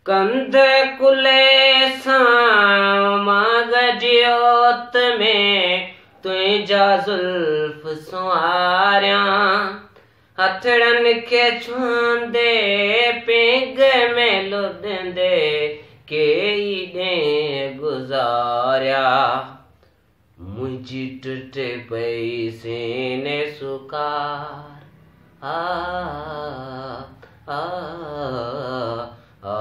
कंध कुले सां मां गजियोत में तुंहिंजा ज़ुल्फ़ सुहारियां हथड़नि खे छुहंदे पेंग में लुॾंदे केई ॾींहं गुज़ारिया मुंहिंजी टुट पई सीने सुकार आ आ आ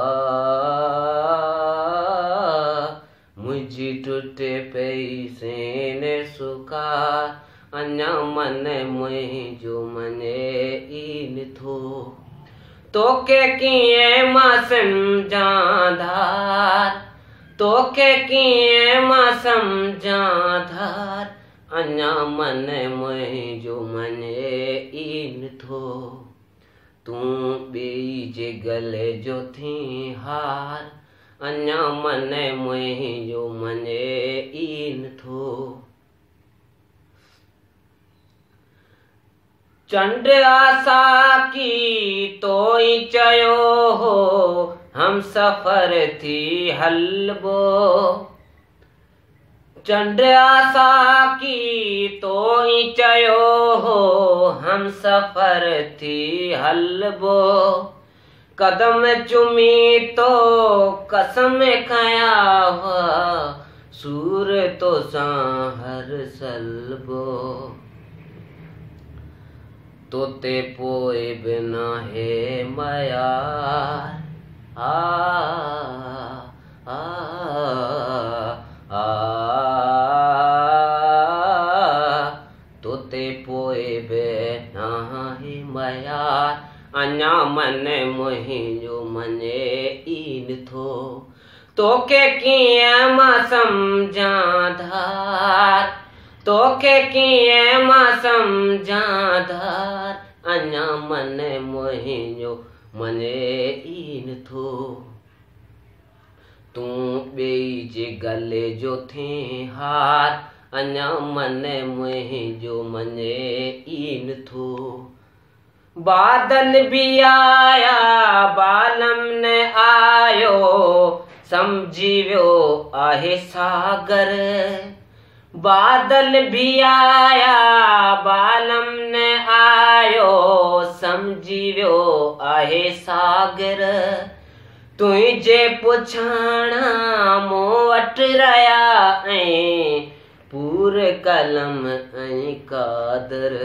मुंहिंजी टुट पई सीने सुकार अञा मन मुंहिंजो मञे ई नथो तोखे कीअं मां सम्झां धार तोखे कीअं मां सम्झां धार अञा मन मुंहिंजो मञे ई नथो तूं ॿिई जे गले जो थी हार अञा मन मुंहिंजो मञे ई नथो चंड आसाकी तोई चयो हो हम सफ़र थी हलबो चंड आसाकी तोई चयो हो हम सफ़र थी हलबो कदम चुमी तो कसम खया हुआ सूर तो सां हर सलबो तोते पोए बिना है मयार आ आ आ तोते पोए बिना है मयार अञा मन मुंहिंजो मञे ई नथो तोखे कीअं मां सम्झां धार तोखे कीअं मां सम्झां धार अञा मन मुंहिंजो मञे ई नथो तूं ॿिई जे गले जो थी हार अञा मन मुंहिंजो मञे ई नथो बादल भी आया बालम न आयो समझी वियो आहे सागर बादल भी आया बालम न आयो समझी वियो आहे सागर तुंहिंजे पुछाणा मूं वटि रहिया ऐं पूर कलम ऐं कादर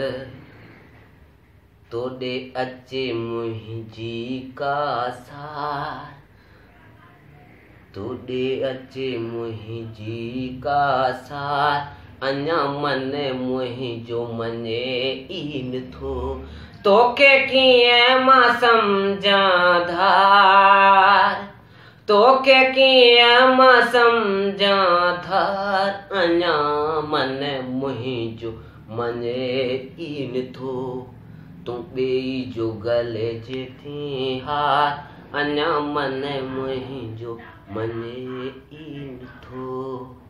तोॾे अचे मुंहिंजी का सार तोॾे अचे मुंहिंजी का सार अञा मन मुंहिंजो मञे ई नथो तोखे कीअं मां सम्झां धार तोखे कीअं मां सम्झां धार अञा मन मुंहिंजो मञे ई नथो तूं ॿिई जो गले जे थी हार अञा मन मुंहिंजो मञे ई नथो।